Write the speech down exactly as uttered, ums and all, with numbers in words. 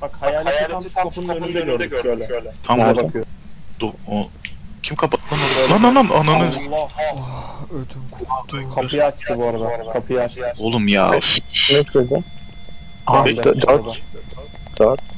Bak hayaleti tam şu kapının önünde gördük şöyle. şöyle. Tam Nerede? orada bakıyor. Du o kim kapattı lan orayı? Lan lan lan ananı. Allah. Ah, ödüm koptu. Kapıyı açtı bu arada. Kapıyı açtı. Oğlum ya. Ne söyledi? Abi, dört, dört, dört.